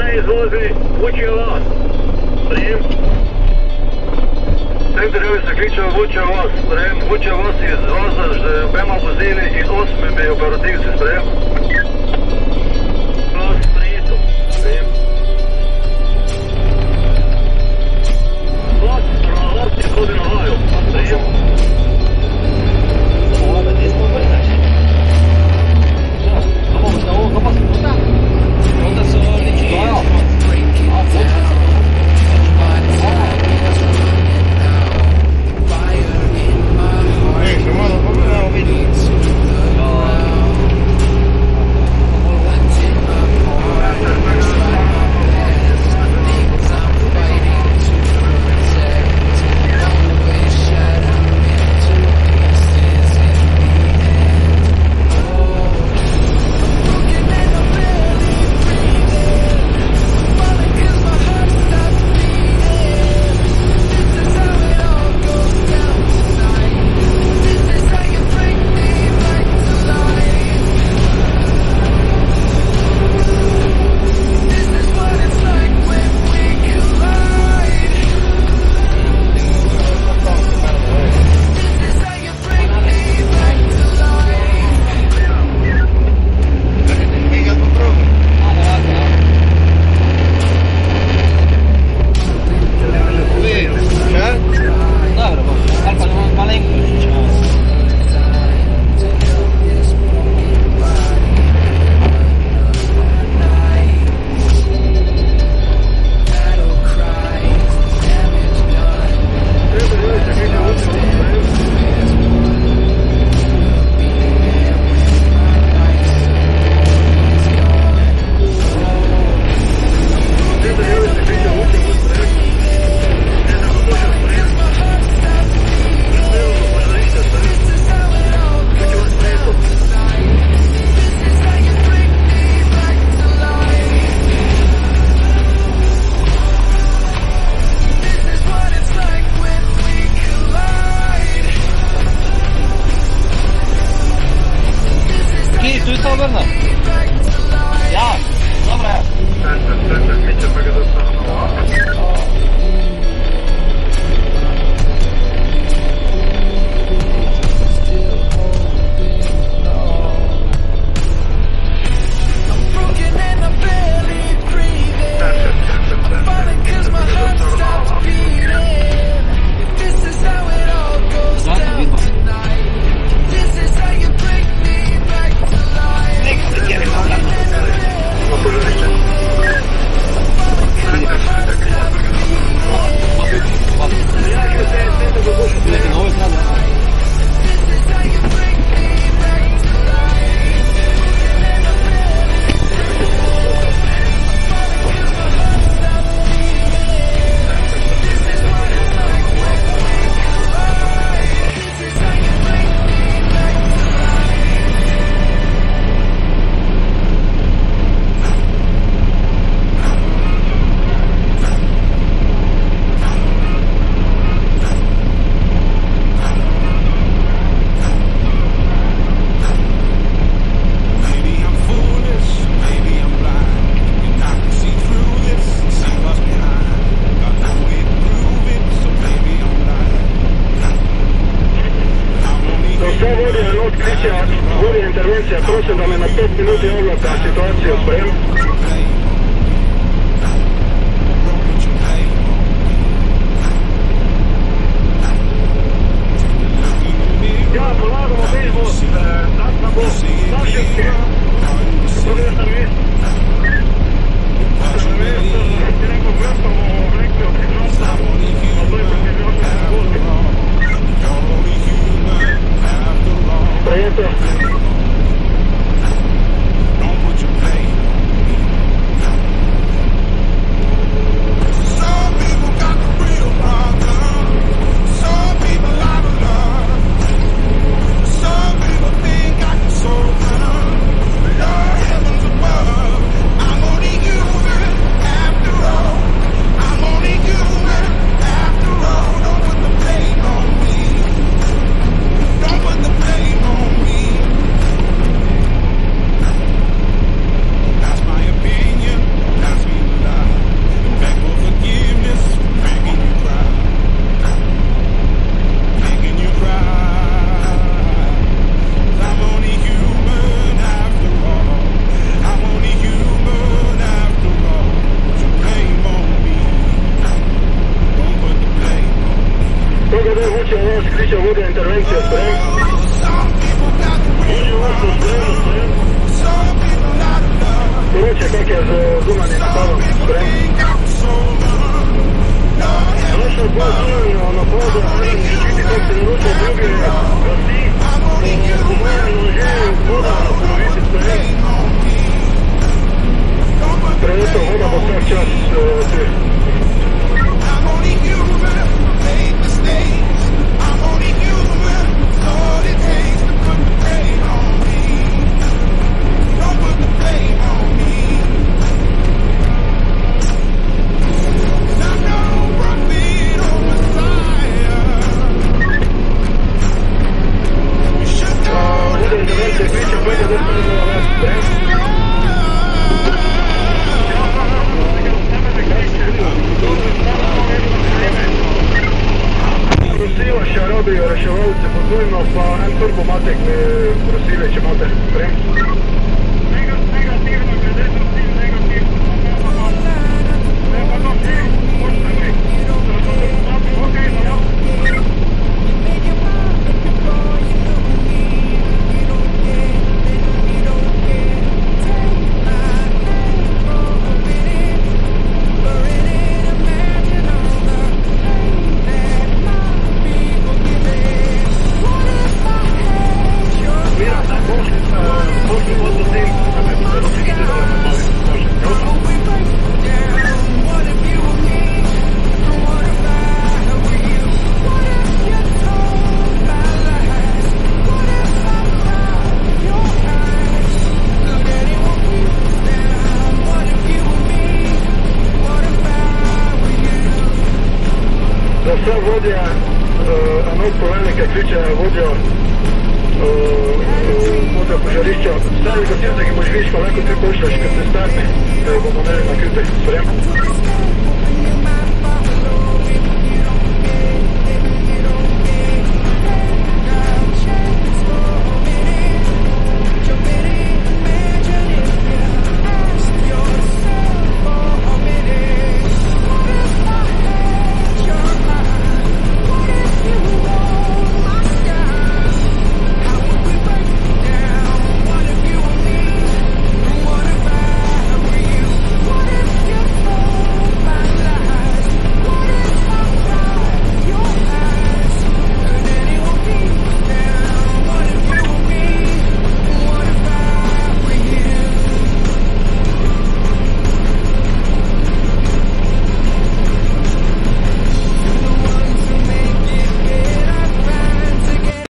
izvozi, vučio vas. Prijem. Centar Jovi se kličeo, vučio vas. Prijem, vučio vas iz Vaza, obema vozili i 8. operativci. Prijem. Vas, prijeto. Prijem. Vas, pravo, hodi na haju. Prijem. intervencija, prosim da me na 5 minuti odlaka situaciju sprem. Ja polagamo vežbu, tak na bo, našinski. Pogledaj sam mjesto. Sam mjesto, ti neko vrstamo vlekli od hidrosa, a to je protivljošenje gozbi. Prijeto. vodja intervencije, sprejem. Vodja vodstvo, sprejem. Poroče, kak je z zunanjim napadom, sprejem. Naša dva zunanja napada, eden ščiti, kak se naroča, drugi gasi. Pomajeno že voda na polovici, sprejem. Prejeto voda bo vsak čas tu. Prosila še rabijo reševalce podvojno, pa en turbomatek bi prosili, če imate sprejem. Negativno, glede na cilj, negativno. Ne pa to vsi, možete mi. Ok, no. Za vse vodje enot poveljnike kliče vodjo požarišča. Vse gasilce, ki boš viška, lahko ti pošljaš, kad se stane, da bomo imeli na kripek. Sprejem.